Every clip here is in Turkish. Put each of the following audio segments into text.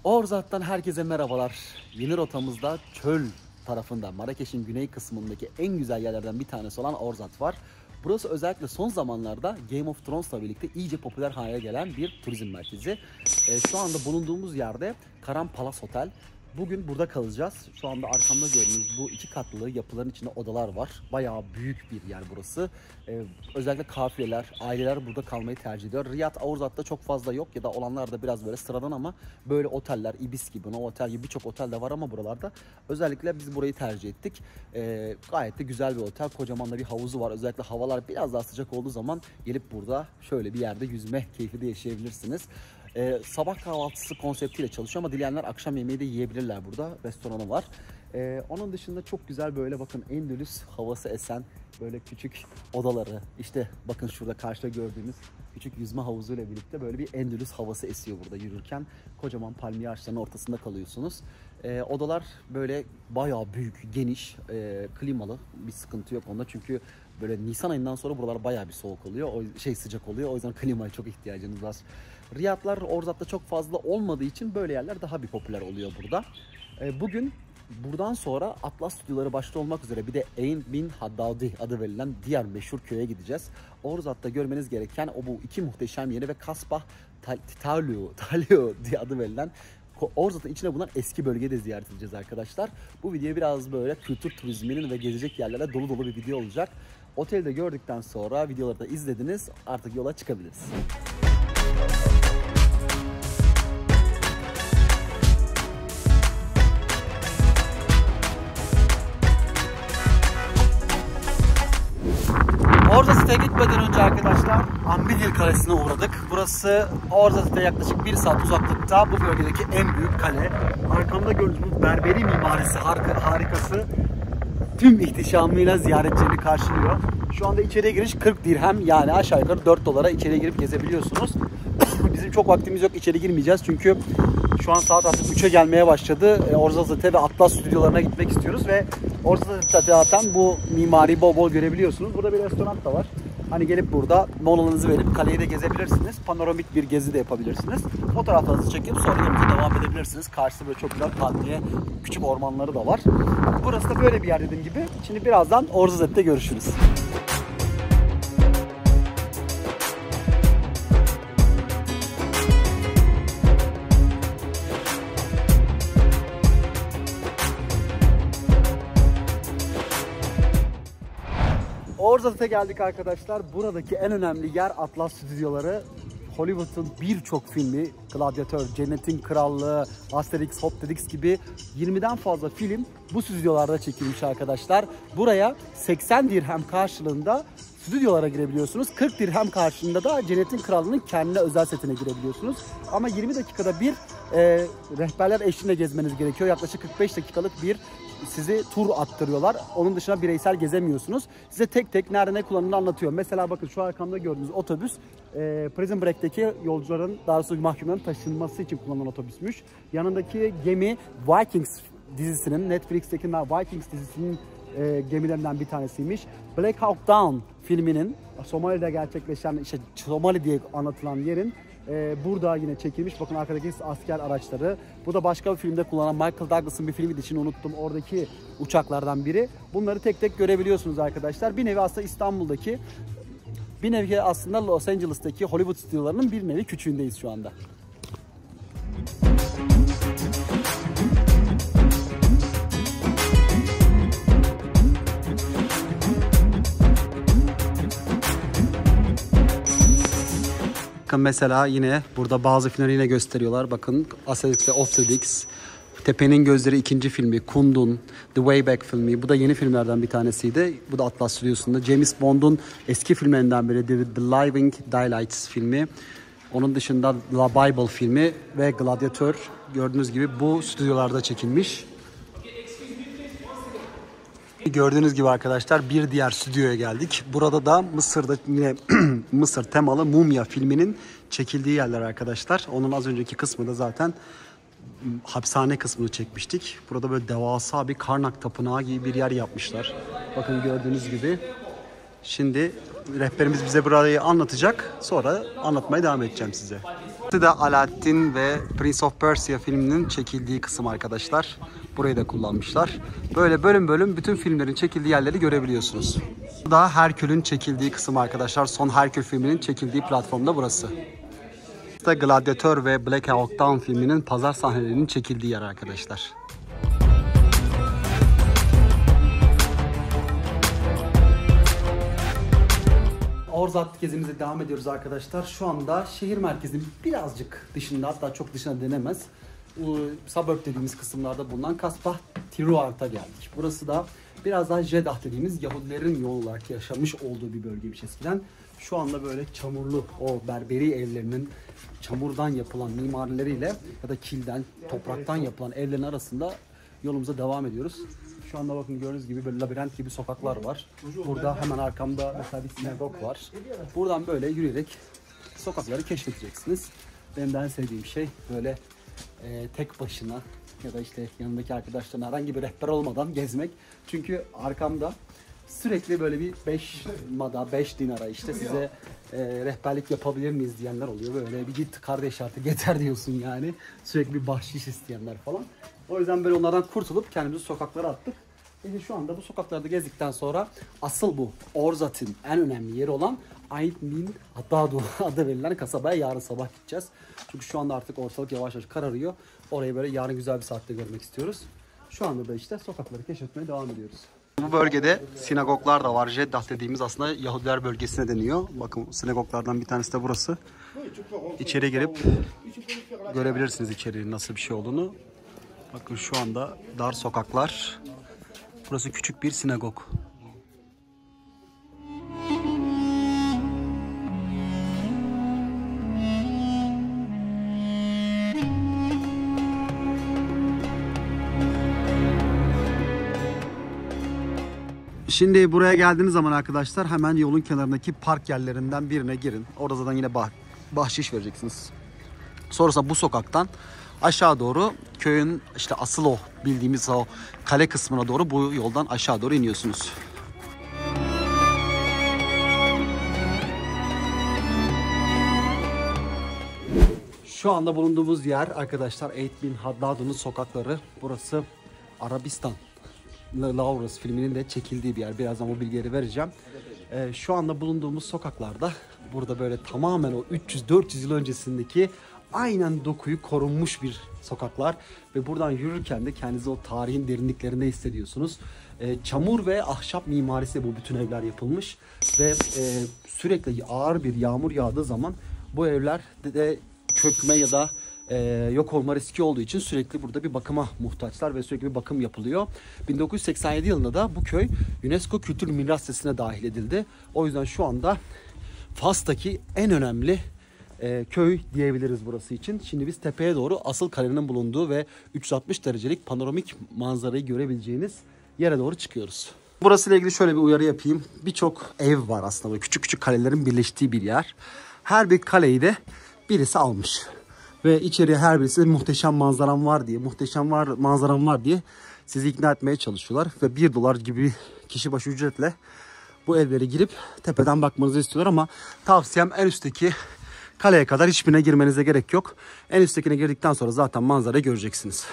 Orzat'tan herkese merhabalar. Yeni rotamızda çöl tarafında, Marrakeş'in güney kısmındaki en güzel yerlerden bir tanesi olan Orzat var. Burası özellikle son zamanlarda Game of Thrones'la birlikte iyice popüler hale gelen bir turizm merkezi. Şu anda bulunduğumuz yerde Karan Palace Hotel. Bugün burada kalacağız. Şu anda arkamda gördüğünüz bu iki katlı yapıların içinde odalar var. Bayağı büyük bir yer burası. Özellikle kafileler, aileler burada kalmayı tercih ediyor. Riyad, Orzat'ta çok fazla yok ya da olanlar da biraz böyle sıradan ama böyle oteller, Ibis gibi, Novotel gibi birçok otel de var ama buralarda. Özellikle biz burayı tercih ettik. Gayet de güzel bir otel. Kocaman da bir havuzu var. Özellikle havalar biraz daha sıcak olduğu zaman gelip burada şöyle bir yerde yüzme keyfi de yaşayabilirsiniz. Sabah kahvaltısı konseptiyle çalışıyor ama dileyenler akşam yemeği de yiyebilirler burada. Restoranı var. Onun dışında çok güzel böyle bakın Endülüs havası esen böyle küçük odaları. İşte bakın şurada karşıda gördüğünüz küçük yüzme havuzuyla birlikte böyle bir Endülüs havası esiyor burada yürürken. Kocaman palmiye ağaçlarının ortasında kalıyorsunuz. Odalar böyle bayağı büyük, geniş, klimalı. Bir sıkıntı yok onda çünkü böyle Nisan ayından sonra buralar bayağı bir soğuk oluyor. Sıcak oluyor. O yüzden klimaya çok ihtiyacınız var. Riyadlar Orzat'ta çok fazla olmadığı için böyle yerler daha bir popüler oluyor burada. Bugün buradan sonra Atlas Stüdyoları başta olmak üzere bir de Ain bin Haddadi adı verilen diğer meşhur köye gideceğiz. Orzat'ta görmeniz gereken o bu iki muhteşem yeri ve Kasbah Talio diye adı verilen Orzat'ın içine bulunan eski bölgeyi de ziyaret edeceğiz arkadaşlar. Bu video biraz böyle kültür turizminin ve gezecek yerlerle dolu dolu bir video olacak. Oteli de gördükten sonra videoları da izlediniz. Artık yola çıkabiliriz. Orzat'a gitmeden önce arkadaşlar Ambilil Kalesi'ne uğradık. Burası Orzat'a yaklaşık 1 saat uzaklıkta bu bölgedeki en büyük kale. Arkamda gördüğünüz bu berberi mimarisi harikası tüm ihtişamıyla ziyaretçileri karşılıyor. Şu anda içeriye giriş 40 dirhem yani aşağı yukarı 4 dolara içeriye girip gezebiliyorsunuz. Bizim çok vaktimiz yok, içeri girmeyeceğiz çünkü şu an saat artık 3'e gelmeye başladı. Orzat'a ve Atlas stüdyolarına gitmek istiyoruz ve Orzat'ta zaten bu mimari bol bol görebiliyorsunuz. Burada bir restoran da var. Hani gelip burada molalarınızı verip kaleyi de gezebilirsiniz. Panoramik bir gezi de yapabilirsiniz. Fotoğraflarınızı çekip sonra yolumuza devam edebilirsiniz. Karşısında böyle çok güzel palmiye küçük ormanları da var. Burası da böyle bir yer dediğim gibi. Şimdi birazdan Orzat'ta görüşürüz. Orzat'a geldik arkadaşlar. Buradaki en önemli yer Atlas Stüdyoları. Hollywood'un birçok filmi, Gladiator, Cennetin Krallığı, Asterix, Obelix gibi 20'den fazla film bu stüdyolarda çekilmiş arkadaşlar. Buraya 80 dirhem karşılığında stüdyolara girebiliyorsunuz. 40 dirhem karşılığında da Cennetin Krallığı'nın kendine özel setine girebiliyorsunuz. Ama 20 dakikada bir rehberler eşliğinde gezmeniz gerekiyor. Yaklaşık 45 dakikalık bir sizi tur attırıyorlar. Onun dışında bireysel gezemiyorsunuz. Size tek tek nerede ne kullanıldığını anlatıyor. Mesela bakın şu arkamda gördüğünüz otobüs Prison Break'teki yolcuların, daha doğrusu mahkumların taşınması için kullanılan otobüsmüş. Yanındaki gemi Vikings dizisinin, Netflix'teki Vikings dizisinin gemilerinden bir tanesiymiş. Black Hawk Down filminin Somali'de gerçekleşen, işte Somali diye anlatılan yerin burada yine çekilmiş. Bakın arkadaki asker araçları. Bu da başka bir filmde kullanılan Michael Douglas'ın bir filmi için unuttum. Oradaki uçaklardan biri. Bunları tek tek görebiliyorsunuz arkadaşlar. Bir nevi aslında İstanbul'daki, bir nevi aslında Los Angeles'taki Hollywood stüdyolarının bir nevi küçüğündeyiz şu anda. Bakın mesela yine burada bazı filmleri yine gösteriyorlar. Bakın Asterix ve Obelix, Tepe'nin Gözleri ikinci filmi, Kundun, The Way Back filmi. Bu da yeni filmlerden bir tanesiydi. Bu da Atlas Stüdyosu'nda. James Bond'un eski filmlerinden biri The Living Daylights filmi. Onun dışında La Bible filmi ve Gladiator gördüğünüz gibi bu stüdyolarda çekilmiş. Gördüğünüz gibi arkadaşlar bir diğer stüdyoya geldik. Burada da Mısır'da yine Mısır temalı Mumya filminin çekildiği yerler arkadaşlar. Onun az önceki kısmı da zaten hapishane kısmını çekmiştik. Burada böyle devasa bir Karnak tapınağı gibi bir yer yapmışlar. Bakın gördüğünüz gibi. Şimdi Rehberimiz bize burayı anlatacak. Sonra anlatmaya devam edeceğim size. Burası da Aladdin ve Prince of Persia filminin çekildiği kısım arkadaşlar. Burayı da kullanmışlar. Böyle bölüm bölüm bütün filmlerin çekildiği yerleri görebiliyorsunuz. Bu da Herkül'ün çekildiği kısım arkadaşlar. Son Herkül filminin çekildiği platformda burası. Bu da Gladiator ve Black Hawk Down filminin pazar sahnelerinin çekildiği yer arkadaşlar. Orzat gezimize devam ediyoruz arkadaşlar. Şu anda şehir merkezinin birazcık dışında, hatta çok dışına denemez, suburb dediğimiz kısımlarda bulunan kasba Tiruart'a geldik. Burası da biraz daha Jeddah dediğimiz Yahudilerin yoğun olarak yaşamış olduğu bir bölgeymiş eskiden. Şu anda böyle çamurlu o berberi evlerinin çamurdan yapılan mimarileriyle ya da kilden, topraktan yapılan evlerin arasında yolumuza devam ediyoruz. Şu anda bakın gördüğünüz gibi böyle labirent gibi sokaklar var. Burada hemen arkamda mesela bir sinagog var. Buradan böyle yürüyerek sokakları keşfedeceksiniz. Benim de en sevdiğim şey böyle tek başına ya da işte yanındaki arkadaşlarına herhangi bir rehber olmadan gezmek. Çünkü arkamda sürekli böyle bir 5 dinara işte size rehberlik yapabilir miyiz diyenler oluyor. Böyle bir git kardeş artık yeter diyorsun yani. Sürekli bir bahşiş isteyenler falan. O yüzden böyle onlardan kurtulup kendimizi sokaklara attık. İşte şu anda bu sokaklarda gezdikten sonra asıl bu Orzat'ın en önemli yeri olan Ait Min Haddadu adı verilen kasabaya yarın sabah gideceğiz. Çünkü şu anda artık ortalık yavaş yavaş kararıyor. Orayı böyle yarın güzel bir saatte görmek istiyoruz. Şu anda da işte sokakları keşfetmeye devam ediyoruz. Bu bölgede sinagoglar da var. Jeddah dediğimiz aslında Yahudiler bölgesine deniyor. Bakın sinagoglardan bir tanesi de burası. İçeri girip görebilirsiniz içeriğin nasıl bir şey olduğunu. Bakın şu anda dar sokaklar. Burası küçük bir sinagog. Şimdi buraya geldiğiniz zaman arkadaşlar hemen yolun kenarındaki park yerlerinden birine girin. Orada zaten yine bahşiş vereceksiniz. Sonrasında bu sokaktan aşağı doğru köyün işte asıl o bildiğimiz o kale kısmına doğru bu yoldan aşağı doğru iniyorsunuz. Şu anda bulunduğumuz yer arkadaşlar Ait Bin Haddadu'nun sokakları. Burası Arabistan. Laurus filminin de çekildiği bir yer. Birazdan o bilgileri vereceğim. Şu anda bulunduğumuz sokaklarda burada böyle tamamen o 300-400 yıl öncesindeki aynen dokuyu korunmuş bir sokaklar ve buradan yürürken de kendinizi o tarihin derinliklerinde hissediyorsunuz. Çamur ve ahşap mimarisi bu bütün evler yapılmış ve sürekli ağır bir yağmur yağdığı zaman bu evler de çökme ya da yok olma riski olduğu için sürekli burada bir bakıma muhtaçlar ve sürekli bir bakım yapılıyor. 1987 yılında da bu köy UNESCO Kültür Miras Listesi'ne dahil edildi. O yüzden şu anda Fas'taki en önemli köy diyebiliriz burası için. Şimdi biz tepeye doğru asıl kalenin bulunduğu ve 360 derecelik panoramik manzarayı görebileceğiniz yere doğru çıkıyoruz. Burası ile ilgili şöyle bir uyarı yapayım. Birçok ev var aslında, böyle küçük küçük kalelerin birleştiği bir yer. Her bir kaleyi de birisi almış. Ve içeriye her birisi muhteşem manzaram var diye, manzaram var diye sizi ikna etmeye çalışıyorlar. Ve 1 dolar gibi kişi başı ücretle bu evlere girip tepeden bakmanızı istiyorlar ama tavsiyem en üstteki kaleye kadar hiçbirine girmenize gerek yok. En üsttekine girdikten sonra zaten manzarayı göreceksiniz.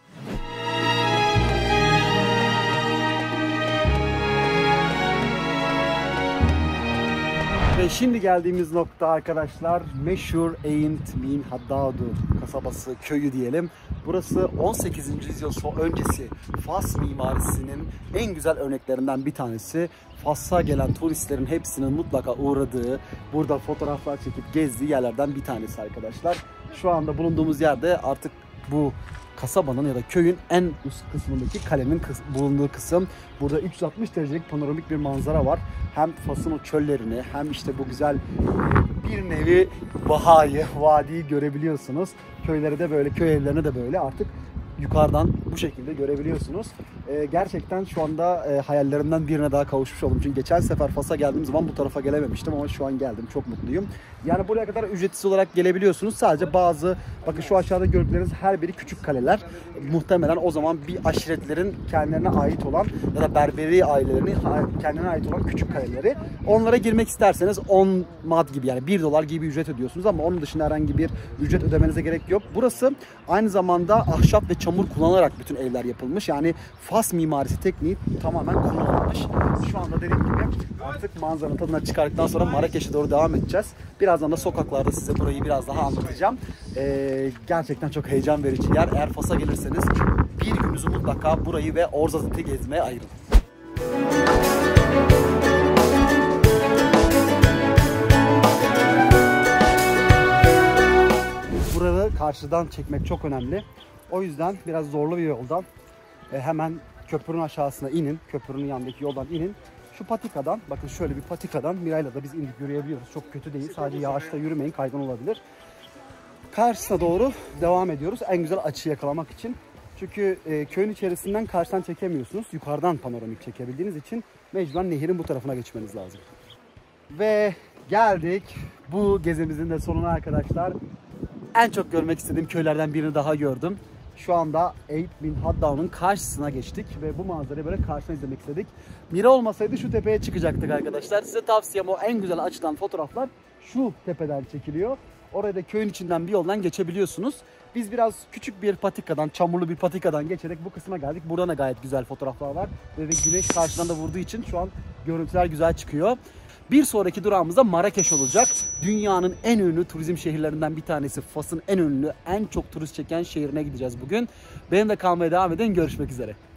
Ve şimdi geldiğimiz nokta arkadaşlar meşhur Ait Min Haddadu kasabası, köyü diyelim. Burası 18. yüzyıl öncesi Fas mimarisinin en güzel örneklerinden bir tanesi. Fas'a gelen turistlerin hepsinin mutlaka uğradığı, burada fotoğraflar çekip gezdiği yerlerden bir tanesi arkadaşlar. Şu anda bulunduğumuz yerde artık bu kasabanın ya da köyün en üst kısmındaki kalenin bulunduğu kısım. Burada 360 derecelik panoramik bir manzara var. Hem Fas'ın o çöllerini hem işte bu güzel bir nevi vadiyi görebiliyorsunuz. Köyleri de böyle, köy evlerini de böyle artık yukarıdan bu şekilde görebiliyorsunuz. Gerçekten şu anda hayallerimden birine daha kavuşmuş oldum. Çünkü geçen sefer Fas'a geldiğim zaman bu tarafa gelememiştim ama şu an geldim. Çok mutluyum. Yani buraya kadar ücretsiz olarak gelebiliyorsunuz. Sadece bazı, bakın şu aşağıda gördükleriniz her biri küçük kaleler. Muhtemelen o zaman bir aşiretlerin kendilerine ait olan ya da Berberi ailelerinin kendine ait olan küçük kaleleri. Onlara girmek isterseniz 10 mad gibi, yani 1 dolar gibi ücret ödüyorsunuz ama onun dışında herhangi bir ücret ödemenize gerek yok. Burası aynı zamanda ahşap ve çamur kullanarak bütün evler yapılmış. Yani Fas mimarisi tekniği tamamen kullanılmış. Şu anda dediğim gibi artık manzaranın tadına çıkardıktan sonra Marrakeş'e doğru devam edeceğiz. Birazdan da sokaklarda size burayı biraz daha anlatacağım. Gerçekten çok heyecan verici yer. Eğer Fas'a gelirseniz bir gününüzü mutlaka burayı ve Ouarzazate gezmeye ayırın. Buraları karşıdan çekmek çok önemli. O yüzden biraz zorlu bir yoldan hemen köprünün aşağısına inin. Köprünün yanındaki yoldan inin. Şu patikadan, bakın şöyle bir patikadan Miray'la da biz indik yürüyebiliyoruz. Çok kötü değil. Sadece yağışta yürümeyin, kaygan olabilir. Karşısına doğru devam ediyoruz. En güzel açıyı yakalamak için. Çünkü köyün içerisinden karşıdan çekemiyorsunuz. Yukarıdan panoramik çekebildiğiniz için mecburen nehirin bu tarafına geçmeniz lazım. Ve geldik bu gezimizin de sonuna arkadaşlar. En çok görmek istediğim köylerden birini daha gördüm. Şu anda Eyüp bin Haddad'ın karşısına geçtik ve bu manzarayı böyle karşıdan izlemek istedik. Mira olmasaydı şu tepeye çıkacaktık arkadaşlar. Size tavsiyem o, en güzel açıdan fotoğraflar şu tepeden çekiliyor. Oraya da köyün içinden bir yoldan geçebiliyorsunuz. Biz biraz küçük bir patikadan, çamurlu bir patikadan geçerek bu kısma geldik. Buradan da gayet güzel fotoğraflar var. Ve güneş karşıdan da vurduğu için şu an görüntüler güzel çıkıyor. Bir sonraki durağımız da Marrakeş olacak. Dünyanın en ünlü turizm şehirlerinden bir tanesi. Fas'ın en ünlü, en çok turist çeken şehrine gideceğiz bugün. Benimle kalmaya devam edin. Görüşmek üzere.